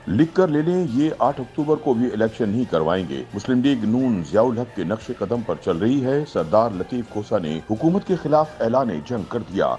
लिख कर ले लें, ये 8 अक्टूबर को भी इलेक्शन नहीं करवाएंगे। मुस्लिम लीग नून ज़ियाउल हक के नक्शे कदम पर चल रही है। सरदार लतीफ खोसा ने हुकूमत के खिलाफ ऐलान जंग कर दिया।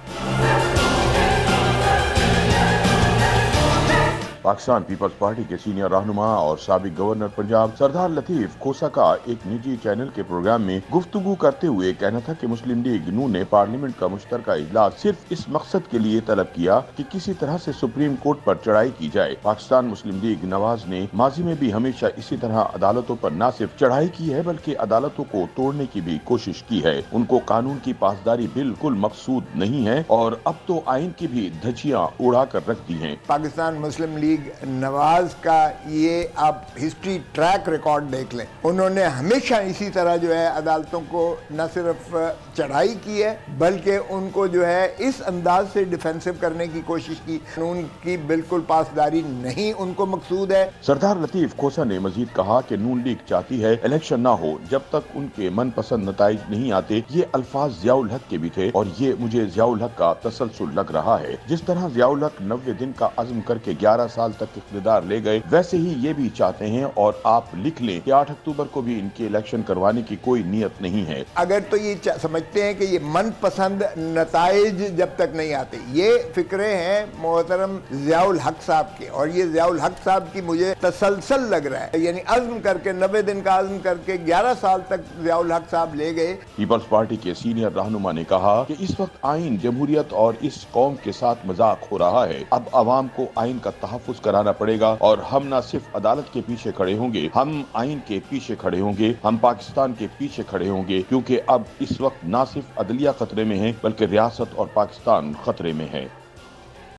पाकिस्तान पीपल्स पार्टी के सीनियर रहनुमा और साबिक गवर्नर पंजाब सरदार लतीफ खोसा का एक निजी चैनल के प्रोग्राम में गुफ्तगू करते हुए कहना था कि मुस्लिम लीग नून ने पार्लियामेंट का मुश्तरका इजलास सिर्फ इस मकसद के लिए तलब किया कि किसी तरह से सुप्रीम कोर्ट पर चढ़ाई की जाए। पाकिस्तान मुस्लिम लीग नवाज ने माजी में भी हमेशा इसी तरह अदालतों पर न सिर्फ चढ़ाई की है बल्कि अदालतों को तोड़ने की भी कोशिश की है। उनको कानून की पासदारी बिल्कुल मकसूद नहीं है और अब तो आइन की भी धज्जियां उड़ा कर रख दी है। पाकिस्तान मुस्लिम लीग नवाज का ये आप हिस्ट्री ट्रैक रिकॉर्ड देख लें, उन्होंने हमेशा इसी तरह जो है अदालतों को न सिर्फ चढ़ाई की है बल्कि उनको जो है इस अंदाज से डिफेंसिव करने की कोशिश की। कानून की बिल्कुल पासदारी नहीं उनको मकसूद है। सरदार लतीफ खोसा ने मजीद कहा कि नून लीग चाहती है इलेक्शन ना हो जब तक उनके मनपसंद नताइज नहीं आते। ये अल्फाज ज़ियाउल हक के भी थे और ये मुझे ज़ियाउल हक का तसलसल लग रहा है। जिस तरह ज़ियाउल हक 90 दिन का अज़्म करके 11 साल तक इख्तिदार ले गए, वैसे ही ये भी चाहते हैं और आप लिख लें कि 8 अक्टूबर को भी इनके इलेक्शन करवाने की कोई नीयत नहीं है। अगर तो ये समझते हैं कि ये मनपसंद नताइज जब तक नहीं आते, ये फिक्रे हैं मोहतरम ज़ियाउल हक साहब के, और ये ज़ियाउल हक साहब की मुझे तसलसल लग रहा है। यानी अज़्म करके 90 दिन का अज़्म करके 11 साल तक ज़ियाउल हक साहब ले गए। पीपल्स पार्टी के सीनियर रहनुमा ने कहा कि इस वक्त आइन जमहूरियत और इस कौम के साथ मजाक हो रहा है। अब अवाम को आइन का तहफ़्फ़ुज़ कराना पड़ेगा और हम न सिर्फ अदालत के पीछे खड़े होंगे, हम आइन के पीछे खड़े होंगे, हम पाकिस्तान के पीछे खड़े होंगे, क्योंकि अब इस वक्त न सिर्फ अदलिया खतरे में है बल्कि रियासत और पाकिस्तान खतरे में है।